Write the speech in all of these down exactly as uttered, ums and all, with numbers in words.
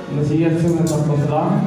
नसीहत से मैं सबको सलाम।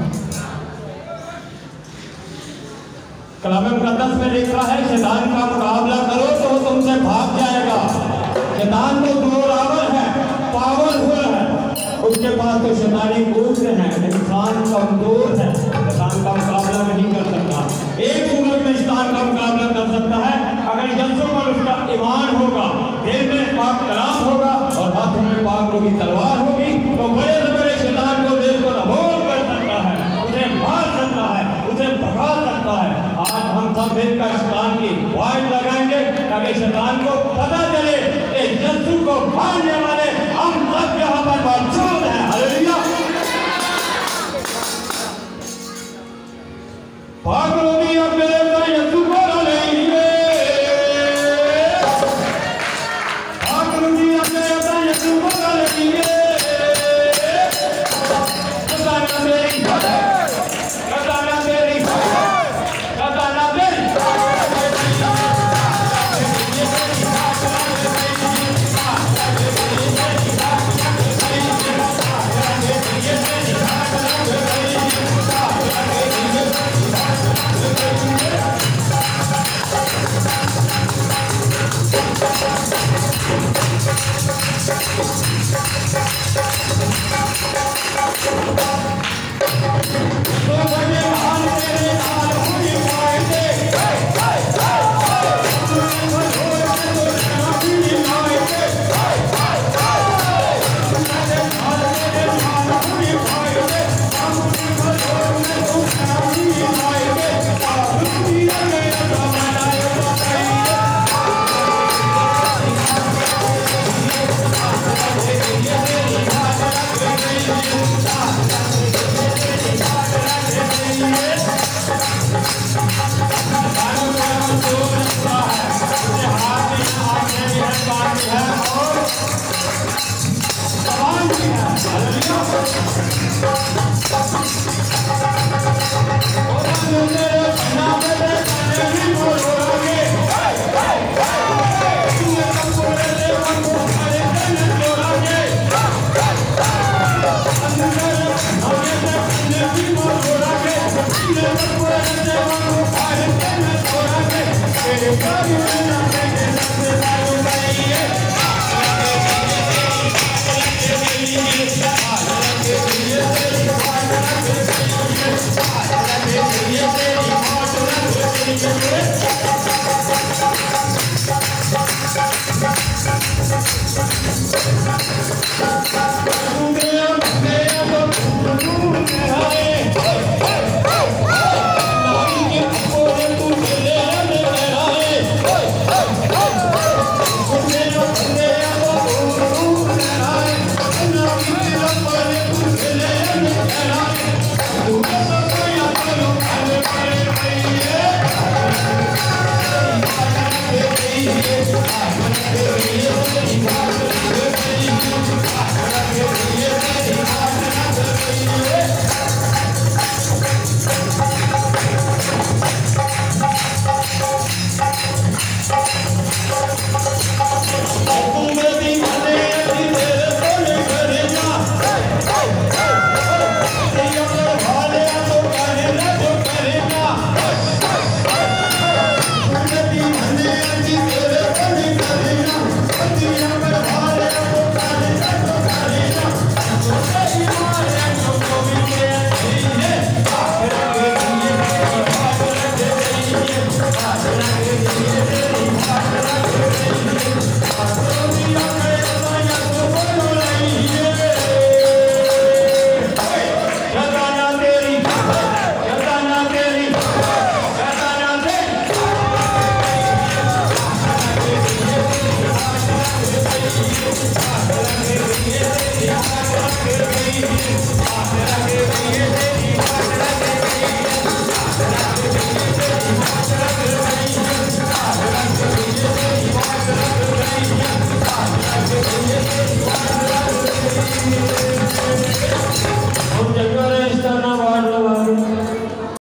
कलाम मुक़द्दस में लिखा है शैतान का मुकाबला करो तो वो तुमसे भाग जाएगा। शैतान तो जोरावर है, पावरफुल है, उसके पास तो शैतानी कूद हैं। इंसान कमजोर है, शैतान का मुकाबला नहीं कर सकता। एक सूरत में शैतान का मुकाबला कर सकता है अगर यीशु पर उसका ईमान होगा, दिल में पाक कलाम होगा और हाथ में पाक की तलवार होगी, तो बड़े से बड़े शैतान को दिल को नबूद कर सकता है, उसे मार सकता है, उसे भगा सकता है। आज हम सब दिन का शैतान की वाट लगाएंगे ताकि शैतान को पता चले कि यीशु को मारने वाले